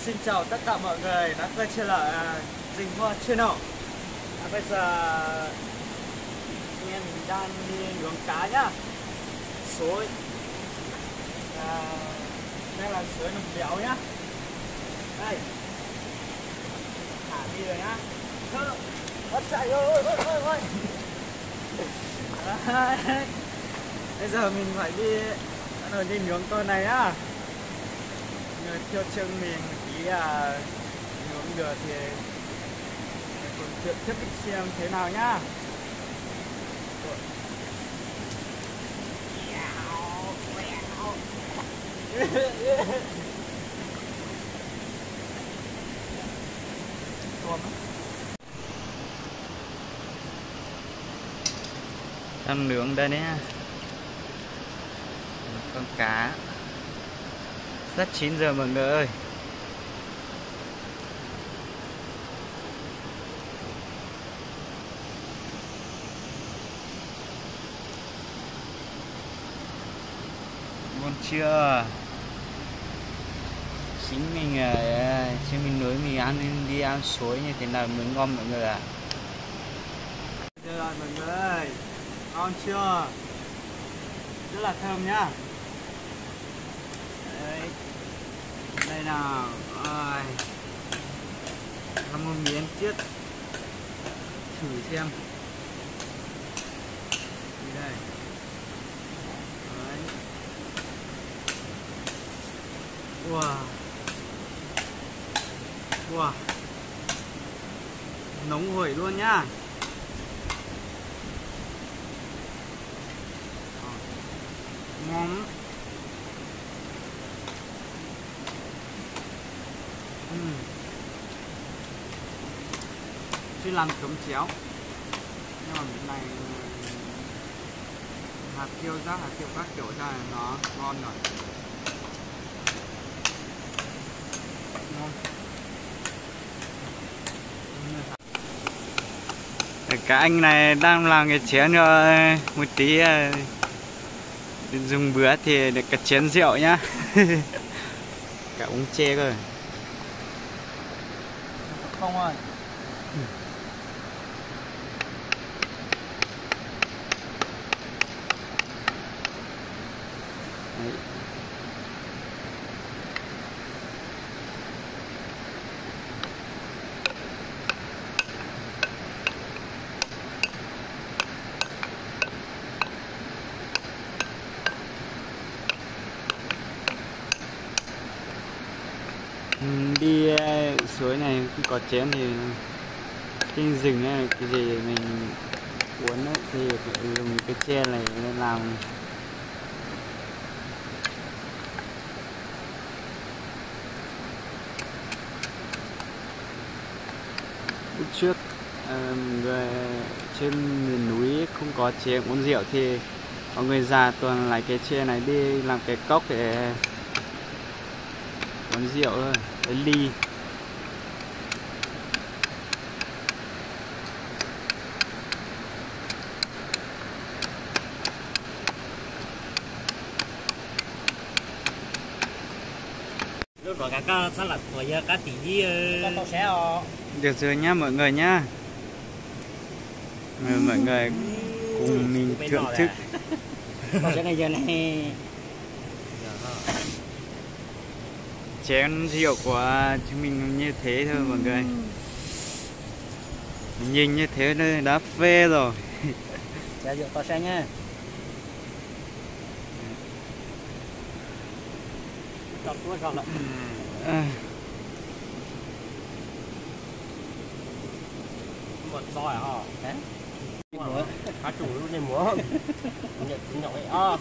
Xin chào tất cả mọi người đã quay trở lại Dinh Hoa Channel. Bây giờ mình đang đi nướng cá nhá. Suối đây là suối Nồng Béo nhá. Đây thả đi rồi nhá. Ớt chạy ơi. Bây giờ mình phải đi đi nướng con này nhá. Người theo chân mình ý nướng được thì cùng tiếp tục xem thế nào nhá. Đang nướng đây đấy nha. Con cá rất chín giờ mọi người ơi. Ngon chưa? Chính mình nướng mình đi ăn suối như thế nào mới ngon mọi người ạ. Được rồi mọi người ơi, ngon chưa? Rất là thơm nhá. Đấy. Đây nào, làm một miếng chiết thử xem. Đây. Đấy. Wow. Wow. Nóng hổi luôn nhá. Ngon. Chứ làm chấm chéo. Nhưng mà cái này hạt tiêu rác, hạt tiêu các kiểu ra nó ngon rồi. Ngon. Cả anh này đang làm cái chén cho một tí dùng bữa thì được cái chén rượu nhá. Cả uống chê cơ. Không rồi. Đấy. Đi suối này khi có chén thì trên rừng ấy, cái gì mình uống ấy, thì phải dùng cái che này để làm. Lúc trước người trên miền núi không có chén uống rượu thì có người già toàn lấy cái che này đi làm cái cốc để uống rượu thôi, cái ly. Lúc đó các sao là của các tỷ con xe họ. Được rồi nhá mọi người nhá. Mọi người cùng mình thưởng thức. Cái này giờ này Chén rượu của chúng mình như thế thôi mọi người. Nhìn như thế nó đã phê rồi. chén rượu to xe nhá. Gọt lại. Một soi hả? Thế. Cá chủ luôn này múa. Nhận nhậu ấy.